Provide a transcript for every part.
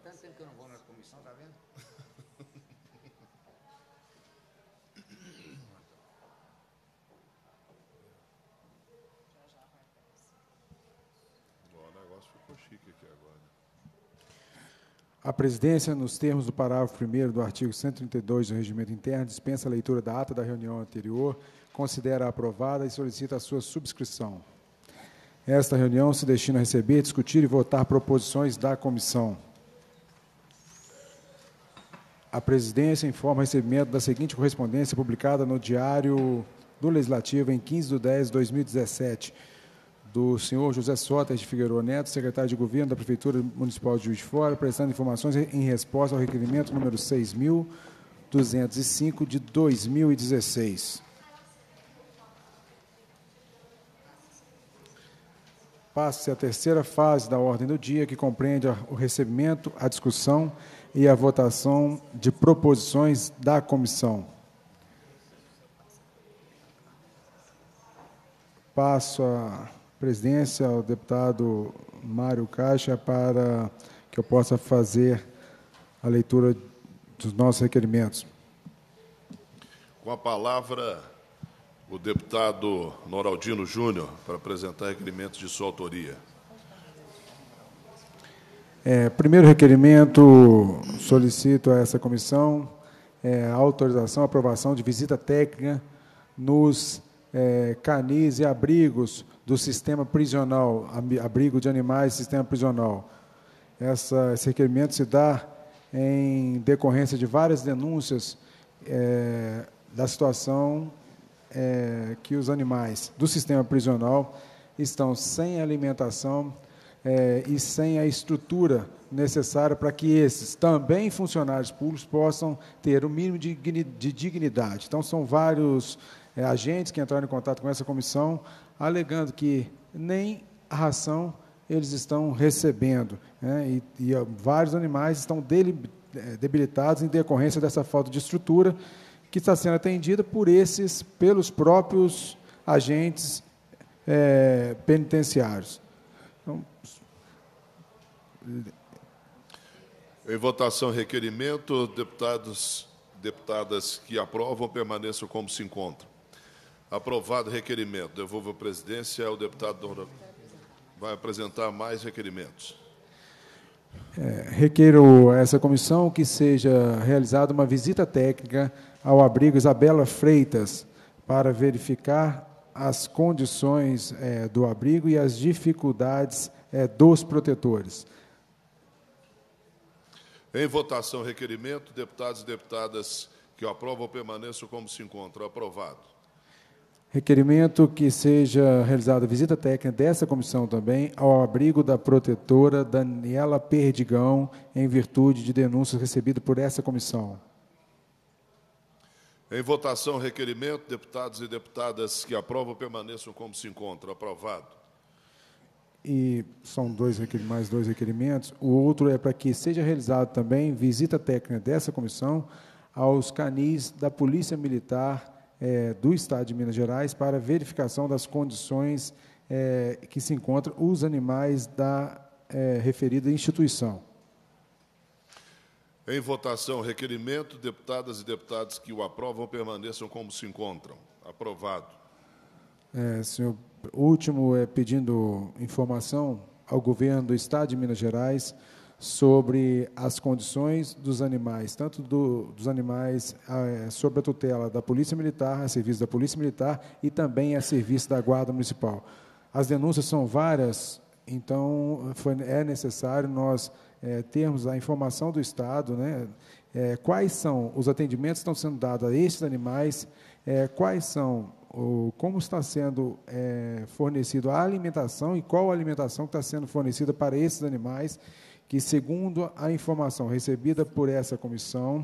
tanto tempo que eu não vou na comissão, tá vendo? O negócio ficou chique aqui agora. A presidência, nos termos do parágrafo 1º do artigo 132 do Regimento Interno, dispensa a leitura da ata da reunião anterior, considera aprovada e solicita a sua subscrição. Esta reunião se destina a receber, discutir e votar proposições da comissão. A presidência informa o recebimento da seguinte correspondência publicada no Diário do Legislativo em 15/10/2017, do senhor José Soter de Figueiredo Neto, secretário de Governo da Prefeitura Municipal de Juiz de Fora, prestando informações em resposta ao requerimento número 6.205 de 2016. Passa-se a terceira fase da ordem do dia, que compreende o recebimento, a discussão e a votação de proposições da comissão. Passo a presidência ao deputado Mário Caixa para que eu possa fazer a leitura dos nossos requerimentos. Com a palavra, o deputado Noraldino Júnior, para apresentar requerimentos de sua autoria. Primeiro requerimento, solicito a essa comissão a autorização, aprovação de visita técnica nos canis e abrigos do sistema prisional, abrigo de animais do sistema prisional. Esse requerimento se dá em decorrência de várias denúncias da situação que os animais do sistema prisional estão sem alimentação e sem a estrutura necessária para que esses, também funcionários públicos, possam ter o mínimo de dignidade. Então, são vários agentes que entraram em contato com essa comissão, alegando que nem a ração eles estão recebendo, né, e vários animais estão debilitados em decorrência dessa falta de estrutura, que está sendo atendida pelos próprios agentes penitenciários. Então, em votação, requerimento. Deputadas que aprovam, permaneçam como se encontram. Aprovado o requerimento. Devolvo a presidência ao deputado. Vai apresentar mais requerimentos. Requeiro a essa comissão que seja realizada uma visita técnica ao abrigo Isabela Freitas para verificar as condições do abrigo e as dificuldades dos protetores. Em votação, requerimento. Deputados e deputadas que o aprovam, permaneçam como se encontram. Aprovado. Requerimento que seja realizada visita técnica dessa comissão também ao abrigo da protetora Daniela Perdigão, em virtude de denúncias recebidas por essa comissão. Em votação, requerimento. Deputados e deputadas que aprovam, permaneçam como se encontram. Aprovado. E são mais dois requerimentos. O outro é para que seja realizada também visita técnica dessa comissão aos canis da Polícia Militar do Estado de Minas Gerais para verificação das condições que se encontram os animais da referida instituição. Em votação, requerimento. Deputadas e deputados que o aprovam, permaneçam como se encontram. Aprovado. Senhor, o último é pedindo informação ao governo do Estado de Minas Gerais sobre as condições dos animais, tanto dos animais sob a tutela da Polícia Militar, a serviço da Polícia Militar e também a serviço da Guarda Municipal. As denúncias são várias, então é necessário nós termos a informação do Estado, né, quais são os atendimentos que estão sendo dados a estes animais, como está sendo fornecida a alimentação e qual a alimentação que está sendo fornecida para esses animais, que, segundo a informação recebida por essa comissão,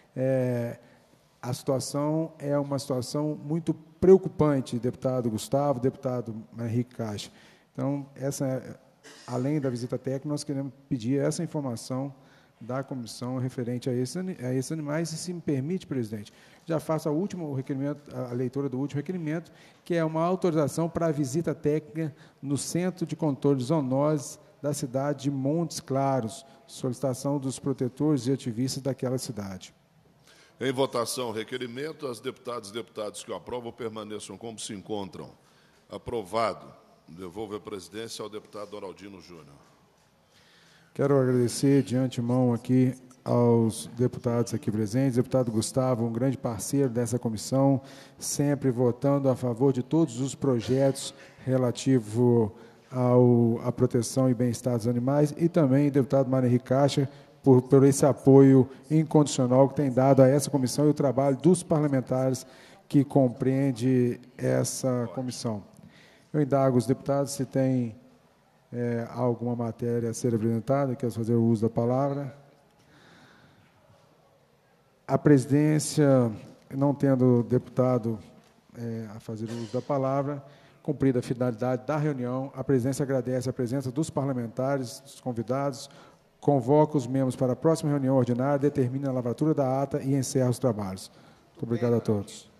a situação é uma situação muito preocupante, deputado Gustavo, deputado Henrique Caixa. Então, além da visita técnica, nós queremos pedir essa informação da comissão referente a esses animais, e, se me permite, presidente, já faço a leitura do último requerimento, que é uma autorização para a visita técnica no Centro de Controle de Zoonoses da cidade de Montes Claros, solicitação dos protetores e ativistas daquela cidade. Em votação, o requerimento. As deputadas e deputados que o aprovam permaneçam como se encontram. Aprovado. Devolvo a presidência ao deputado Doraldino Júnior. Quero agradecer de antemão aqui aos deputados aqui presentes, deputado Gustavo, um grande parceiro dessa comissão, sempre votando a favor de todos os projetos relativos à proteção e bem-estar dos animais, e também deputado Mário Henrique Caixa, por esse apoio incondicional que tem dado a essa comissão e o trabalho dos parlamentares que compreende essa comissão. Eu indago os deputados se tem alguma matéria a ser apresentada, quer fazer o uso da palavra. A presidência, não tendo deputado a fazer o uso da palavra, cumprida a finalidade da reunião, a presidência agradece a presença dos parlamentares, dos convidados, convoca os membros para a próxima reunião ordinária, determina a lavratura da ata e encerra os trabalhos. Muito obrigado a todos.